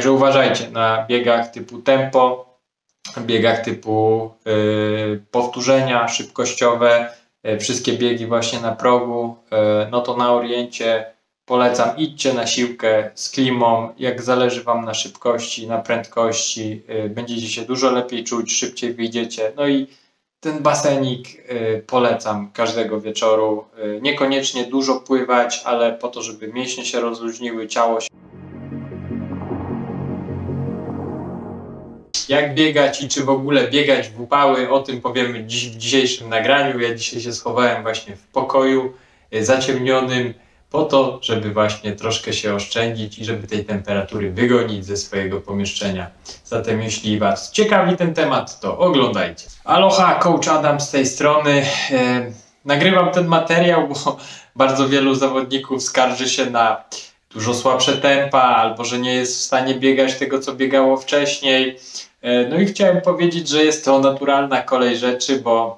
Także uważajcie na biegach typu tempo, biegach typu powtórzenia szybkościowe, wszystkie biegi właśnie na progu, no to na oriencie polecam, idźcie na siłkę z klimą, jak zależy Wam na szybkości, na prędkości, będziecie się dużo lepiej czuć, szybciej wyjdziecie. No i ten basenik polecam każdego wieczoru, niekoniecznie dużo pływać, ale po to, żeby mięśnie się rozluźniły, ciało się... Jak biegać i czy w ogóle biegać w upały, o tym powiemy dziś w dzisiejszym nagraniu. Ja dzisiaj się schowałem właśnie w pokoju zaciemnionym po to, żeby właśnie troszkę się oszczędzić i żeby tej temperatury wygonić ze swojego pomieszczenia. Zatem jeśli Was ciekawi ten temat, to oglądajcie. Aloha, Coach Adam z tej strony. Nagrywam ten materiał, bo bardzo wielu zawodników skarży się na dużo słabsze tempa, albo że nie jest w stanie biegać tego, co biegało wcześniej. No i chciałem powiedzieć, że jest to naturalna kolej rzeczy, bo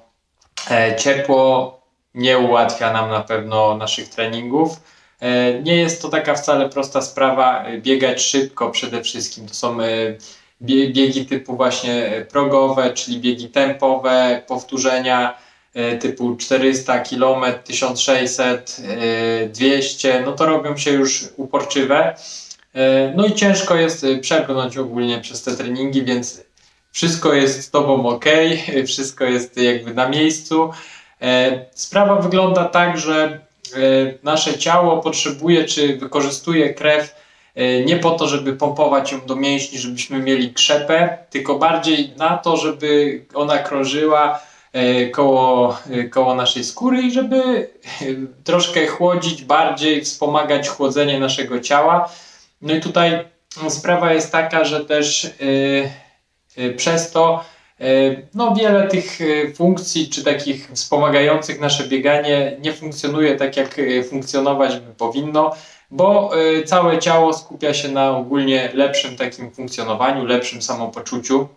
ciepło nie ułatwia nam na pewno naszych treningów. Nie jest to taka wcale prosta sprawa biegać szybko przede wszystkim. To są biegi typu właśnie progowe, czyli biegi tempowe, powtórzenia typu 400 km, 1600, 200, no to robią się już uporczywe. No i ciężko jest przebrnąć ogólnie przez te treningi, więc wszystko jest z Tobą ok, wszystko jest jakby na miejscu. Sprawa wygląda tak, że nasze ciało potrzebuje czy wykorzystuje krew nie po to, żeby pompować ją do mięśni, żebyśmy mieli krzepę, tylko bardziej na to, żeby ona krążyła koło naszej skóry i żeby troszkę chłodzić, bardziej wspomagać chłodzenie naszego ciała. No i tutaj sprawa jest taka, że też przez to no wiele tych funkcji, czy takich wspomagających nasze bieganie nie funkcjonuje tak, jak funkcjonować by powinno, bo całe ciało skupia się na ogólnie lepszym takim funkcjonowaniu, lepszym samopoczuciu,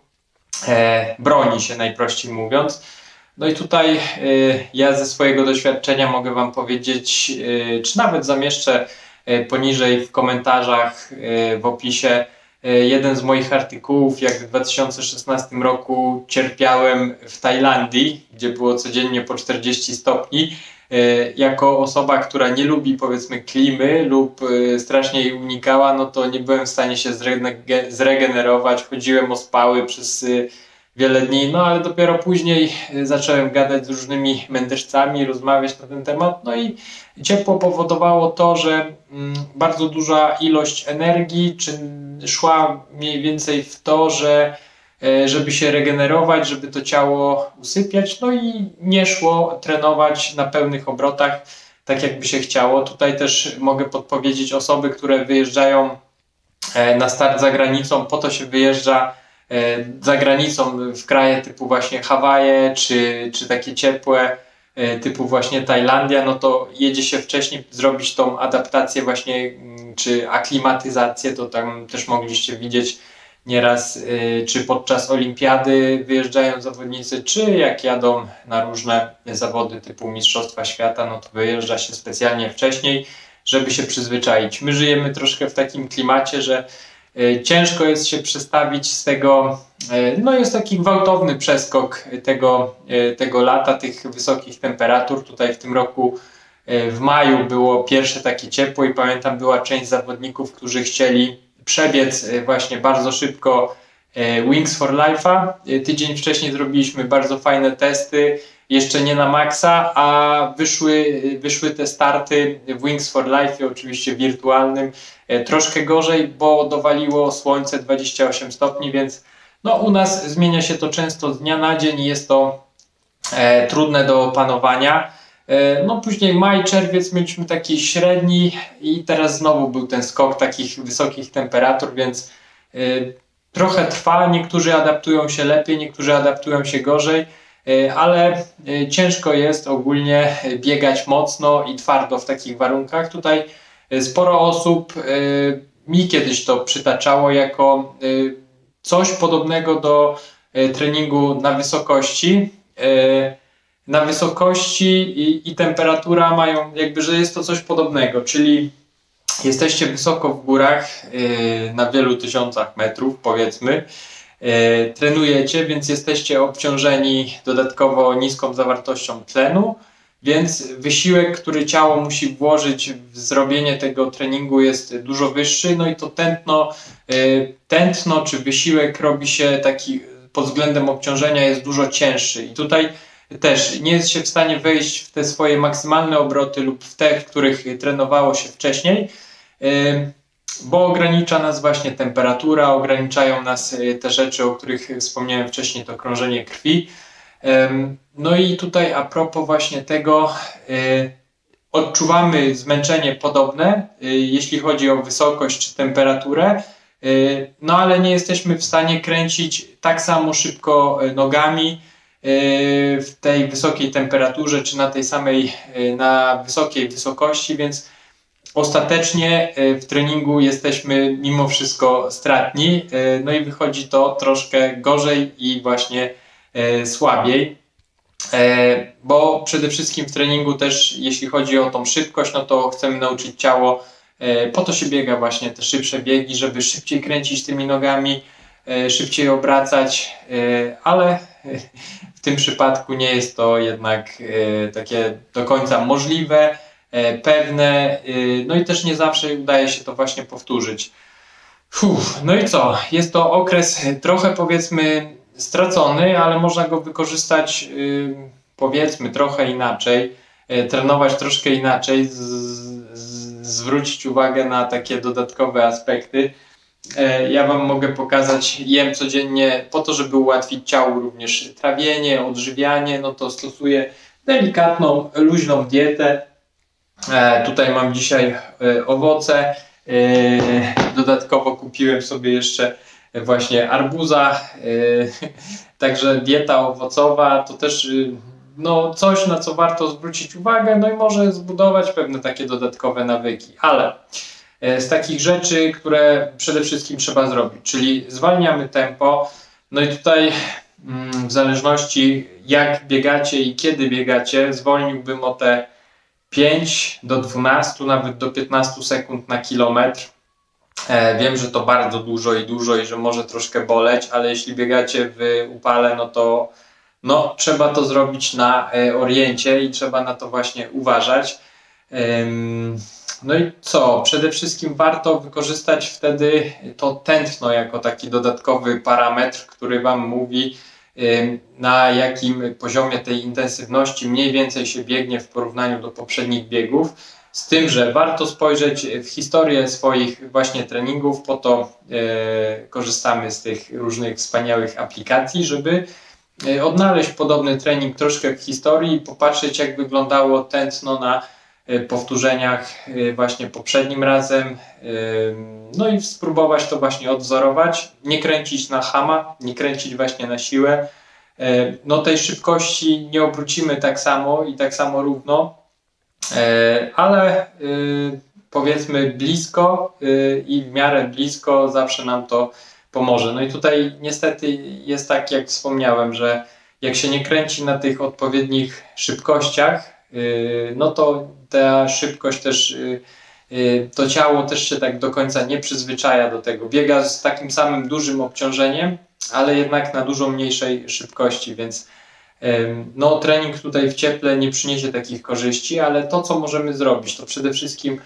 broni się najprościej mówiąc. No i tutaj ja ze swojego doświadczenia mogę Wam powiedzieć, czy nawet zamieszczę poniżej w komentarzach, w opisie, jeden z moich artykułów, jak w 2016 roku cierpiałem w Tajlandii, gdzie było codziennie po 40 stopni. Jako osoba, która nie lubi powiedzmy klimy lub strasznie jej unikała, no to nie byłem w stanie się zregenerować, chodziłem ospały przez wiele dni, no ale dopiero później zacząłem gadać z różnymi mędrcami, rozmawiać na ten temat, no i ciepło powodowało to, że bardzo duża ilość energii szła mniej więcej w to, żeby się regenerować, żeby to ciało usypiać, no i nie szło trenować na pełnych obrotach, tak jakby się chciało. Tutaj też mogę podpowiedzieć osoby, które wyjeżdżają na start za granicą, po to się wyjeżdża za granicą w kraje typu właśnie Hawaje, czy takie ciepłe typu właśnie Tajlandia, no to jedzie się wcześniej zrobić tą adaptację właśnie, czy aklimatyzację, to tam też mogliście widzieć nieraz, czy podczas olimpiady wyjeżdżają zawodnicy, czy jak jadą na różne zawody typu Mistrzostwa Świata, no to wyjeżdża się specjalnie wcześniej, żeby się przyzwyczaić. My żyjemy troszkę w takim klimacie, że ciężko jest się przestawić z tego, no jest taki gwałtowny przeskok tego lata, tych wysokich temperatur. Tutaj w tym roku w maju było pierwsze takie ciepło i pamiętam, była część zawodników, którzy chcieli przebiec właśnie bardzo szybko Wings for Life'a. Tydzień wcześniej zrobiliśmy bardzo fajne testy, jeszcze nie na maksa, a wyszły te starty w Wings for Life, oczywiście wirtualnym, troszkę gorzej, bo dowaliło słońce 28 stopni, więc no, u nas zmienia się to często z dnia na dzień i jest to trudne do opanowania. No później maj, czerwiec mieliśmy taki średni i teraz znowu był ten skok takich wysokich temperatur, więc trochę trwa, niektórzy adaptują się lepiej, niektórzy adaptują się gorzej, ale ciężko jest ogólnie biegać mocno i twardo w takich warunkach. Tutaj sporo osób mi kiedyś to przytaczało jako coś podobnego do treningu na wysokości. Na wysokości i temperatura mają jakby, że jest to coś podobnego, czyli jesteście wysoko w górach, na wielu tysiącach metrów powiedzmy, trenujecie, więc jesteście obciążeni dodatkowo niską zawartością tlenu, więc wysiłek, który ciało musi włożyć w zrobienie tego treningu jest dużo wyższy, no i to tętno czy wysiłek robi się taki pod względem obciążenia jest dużo cięższy i tutaj też nie jest się w stanie wejść w te swoje maksymalne obroty lub w te, w których trenowało się wcześniej, bo ogranicza nas właśnie temperatura, ograniczają nas te rzeczy, o których wspomniałem wcześniej, to krążenie krwi. No i tutaj a propos właśnie tego, odczuwamy zmęczenie podobne, jeśli chodzi o wysokość czy temperaturę, no ale nie jesteśmy w stanie kręcić tak samo szybko nogami w tej wysokiej temperaturze czy na wysokiej wysokości, więc ostatecznie w treningu jesteśmy mimo wszystko stratni, no i wychodzi to troszkę gorzej i właśnie słabiej, bo przede wszystkim w treningu też jeśli chodzi o tą szybkość, no to chcemy nauczyć ciało, po to się biega właśnie te szybsze biegi, żeby szybciej kręcić tymi nogami, szybciej obracać, ale w tym przypadku nie jest to jednak takie do końca możliwe, pewne, no i też nie zawsze udaje się to właśnie powtórzyć. No i co? Jest to okres trochę powiedzmy stracony, ale można go wykorzystać powiedzmy trochę inaczej, trenować troszkę inaczej, zwrócić uwagę na takie dodatkowe aspekty. Ja Wam mogę pokazać, jem codziennie po to, żeby ułatwić ciału również trawienie, odżywianie, no to stosuję delikatną, luźną dietę. Tutaj mam dzisiaj owoce, dodatkowo kupiłem sobie jeszcze właśnie arbuza, także dieta owocowa to też no, coś, na co warto zwrócić uwagę, no i może zbudować pewne takie dodatkowe nawyki, ale z takich rzeczy, które przede wszystkim trzeba zrobić, czyli zwalniamy tempo, no i tutaj w zależności jak biegacie i kiedy biegacie, zwolniłbym o te 5 do 12, nawet do 15 sekund na kilometr. Wiem, że to bardzo dużo i że może troszkę boleć, ale jeśli biegacie w upale, no to trzeba to zrobić na oriencie i trzeba na to właśnie uważać. No i co? Przede wszystkim warto wykorzystać wtedy to tętno jako taki dodatkowy parametr, który Wam mówi, na jakim poziomie tej intensywności mniej więcej się biegnie w porównaniu do poprzednich biegów. Z tym, że warto spojrzeć w historię swoich właśnie treningów, po to korzystamy z tych różnych wspaniałych aplikacji, żeby odnaleźć podobny trening troszkę w historii i popatrzeć, jak wyglądało tętno na powtórzeniach właśnie poprzednim razem, no i spróbować to właśnie odwzorować, nie kręcić na chama, nie kręcić właśnie na siłę, no tej szybkości nie obrócimy tak samo i tak samo równo, ale powiedzmy blisko i w miarę blisko zawsze nam to pomoże. No i tutaj niestety jest tak, jak wspomniałem, że jak się nie kręci na tych odpowiednich szybkościach, no to ta szybkość też, to ciało też się tak do końca nie przyzwyczaja do tego. Biega z takim samym dużym obciążeniem, ale jednak na dużo mniejszej szybkości, więc no trening tutaj w cieple nie przyniesie takich korzyści, ale to co możemy zrobić, to przede wszystkim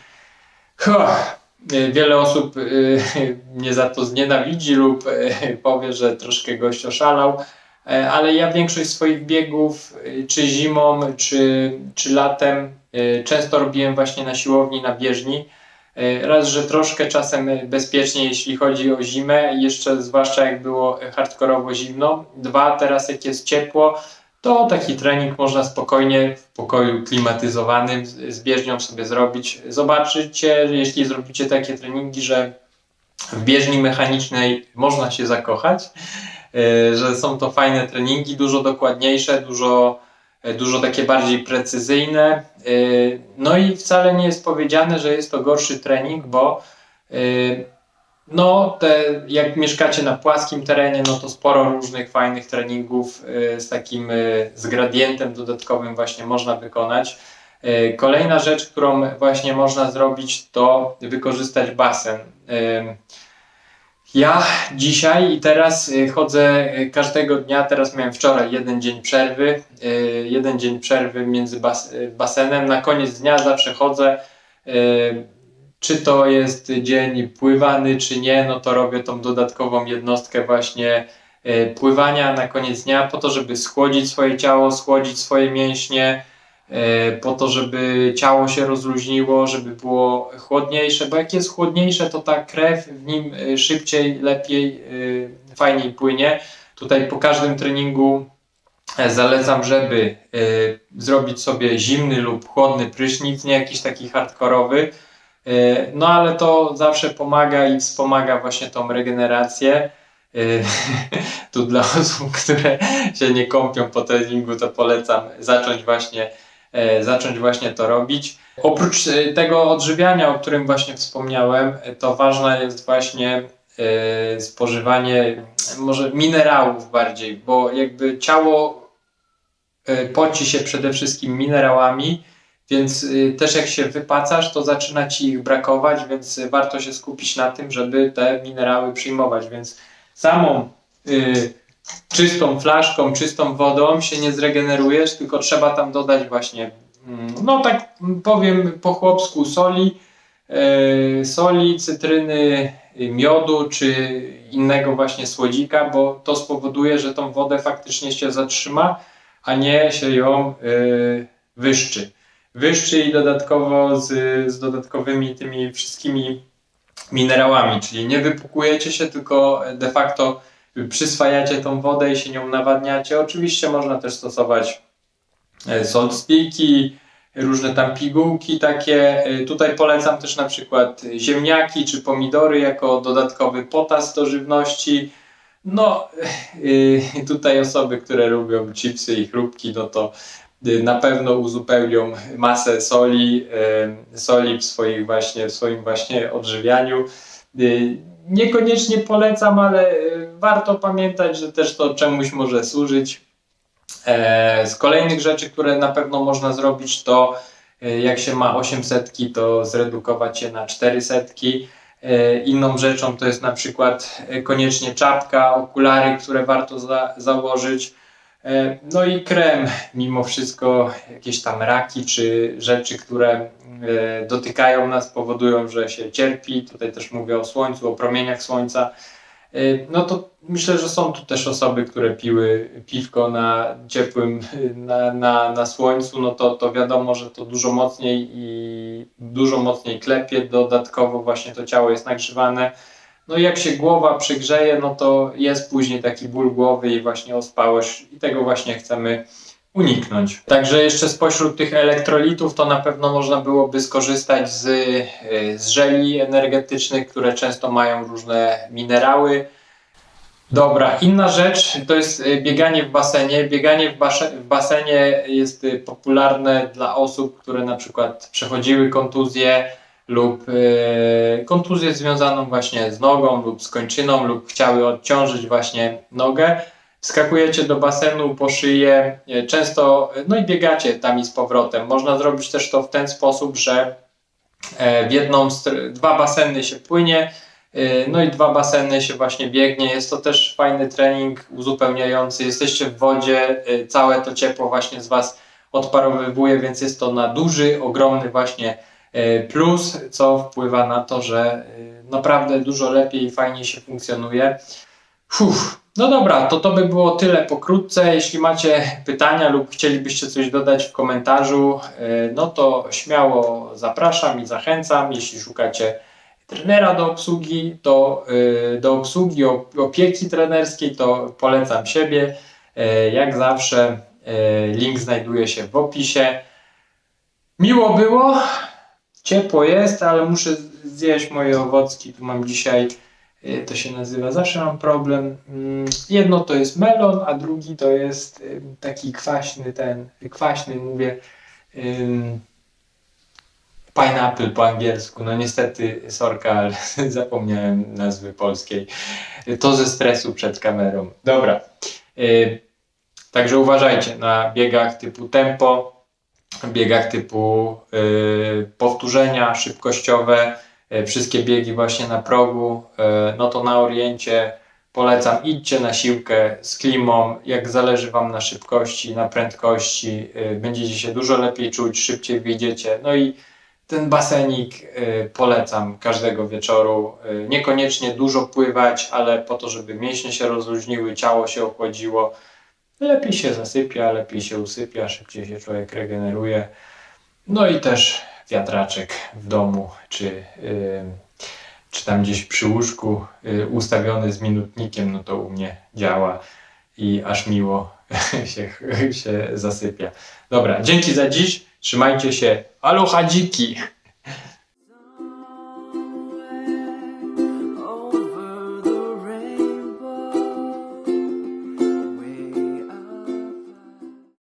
wiele osób mnie za to znienawidzi lub powie, że troszkę gość oszalał, ale ja większość swoich biegów, czy zimą, czy latem, często robiłem właśnie na siłowni, na bieżni. Raz, że troszkę czasem bezpiecznie, jeśli chodzi o zimę, jeszcze zwłaszcza jak było hardkorowo zimno. Dwa, teraz jak jest ciepło, to taki trening można spokojnie w pokoju klimatyzowanym z bieżnią sobie zrobić. Zobaczycie, jeśli zrobicie takie treningi, że w bieżni mechanicznej można się zakochać, że są to fajne treningi, dużo dokładniejsze, dużo takie bardziej precyzyjne. No i wcale nie jest powiedziane, że jest to gorszy trening, bo jak mieszkacie na płaskim terenie, no to sporo różnych fajnych treningów z gradiantem dodatkowym właśnie można wykonać. Kolejna rzecz, którą właśnie można zrobić, to wykorzystać basen. Ja dzisiaj i teraz chodzę każdego dnia, teraz miałem wczoraj jeden dzień przerwy między basenem. Na koniec dnia zawsze chodzę, czy to jest dzień pływany, czy nie, no to robię tą dodatkową jednostkę właśnie pływania na koniec dnia po to, żeby schłodzić swoje ciało, schłodzić swoje mięśnie, po to, żeby ciało się rozluźniło, żeby było chłodniejsze, bo jak jest chłodniejsze, to ta krew w nim szybciej, lepiej, fajniej płynie. Tutaj po każdym treningu zalecam, żeby zrobić sobie zimny lub chłodny prysznic, nie jakiś taki hardkorowy, no ale to zawsze pomaga i wspomaga właśnie tą regenerację. Tu dla osób, które się nie kąpią po treningu, to polecam zacząć właśnie to robić. Oprócz tego odżywiania, o którym właśnie wspomniałem, to ważne jest właśnie spożywanie może minerałów bardziej, bo jakby ciało poci się przede wszystkim minerałami, więc też jak się wypacasz, to zaczyna ci ich brakować, więc warto się skupić na tym, żeby te minerały przyjmować, więc samą czystą flaszką, czystą wodą się nie zregenerujesz, tylko trzeba tam dodać właśnie, no tak powiem po chłopsku, soli, cytryny, miodu czy innego właśnie słodzika, bo to spowoduje, że tą wodę faktycznie się zatrzyma, a nie się ją wyszczy i dodatkowo z dodatkowymi tymi wszystkimi minerałami, czyli nie wypukujecie się, tylko de facto przyswajacie tą wodę i się nią nawadniacie. Oczywiście można też stosować salt sticki, różne tam pigułki takie. Tutaj polecam też na przykład ziemniaki czy pomidory jako dodatkowy potas do żywności. No tutaj osoby, które lubią chipsy i chrupki, no to na pewno uzupełnią masę soli w swoim właśnie odżywianiu. Niekoniecznie polecam, ale warto pamiętać, że też to czemuś może służyć. Z kolejnych rzeczy, które na pewno można zrobić, to jak się ma 800, to zredukować je na 400. Inną rzeczą to jest na przykład koniecznie czapka, okulary, które warto założyć. No i krem, mimo wszystko jakieś tam raki czy rzeczy, które dotykają nas, powodują, że się cierpi. Tutaj też mówię o słońcu, o promieniach słońca. No to myślę, że są tu też osoby, które piły piwko na ciepłym, na słońcu, no to wiadomo, że to dużo mocniej klepie, dodatkowo właśnie to ciało jest nagrzewane. No i jak się głowa przygrzeje, no to jest później taki ból głowy i właśnie ospałość i tego właśnie chcemy uniknąć. Także jeszcze spośród tych elektrolitów to na pewno można byłoby skorzystać z żeli energetycznych, które często mają różne minerały. Dobra, inna rzecz to jest bieganie w basenie. Bieganie w basenie jest popularne dla osób, które na przykład przechodziły kontuzję lub kontuzję związaną właśnie z nogą lub z kończyną lub chciały odciążyć właśnie nogę. Wskakujecie do basenu po szyję, często, no i biegacie tam i z powrotem. Można zrobić też to w ten sposób, że dwa baseny się płynie, no i 2 baseny się właśnie biegnie. Jest to też fajny trening uzupełniający. Jesteście w wodzie, całe to ciepło właśnie z Was odparowywuje, więc jest to na duży, ogromny właśnie plus, co wpływa na to, że naprawdę dużo lepiej i fajniej się funkcjonuje. No dobra, to by było tyle pokrótce. Jeśli macie pytania lub chcielibyście coś dodać w komentarzu, no to śmiało zapraszam i zachęcam. Jeśli szukacie trenera do obsługi, to do obsługi, opieki trenerskiej, to polecam siebie. Jak zawsze link znajduje się w opisie. Miło było, ciepło jest, ale muszę zjeść moje owocki. Tu mam dzisiaj, to się nazywa, zawsze mam problem. Jedno to jest melon, a drugi to jest taki kwaśny mówię, pineapple po angielsku. No niestety, sorka, ale zapomniałem nazwy polskiej. To ze stresu przed kamerą. Dobra. Także uważajcie na biegach typu tempo. biegach typu powtórzenia szybkościowe, wszystkie biegi właśnie na progu, no to na Oriencie polecam, idźcie na siłkę z klimą, jak zależy Wam na szybkości, na prędkości, będziecie się dużo lepiej czuć, szybciej wyjdziecie. No i ten basenik polecam każdego wieczoru. Niekoniecznie dużo pływać, ale po to, żeby mięśnie się rozluźniły, ciało się ochłodziło. Lepiej się zasypia, lepiej się usypia, szybciej się człowiek regeneruje. No i też wiatraczek w domu, czy tam gdzieś przy łóżku ustawiony z minutnikiem, no to u mnie działa i aż miło się zasypia. Dobra, dzięki za dziś, trzymajcie się, aloha dziki!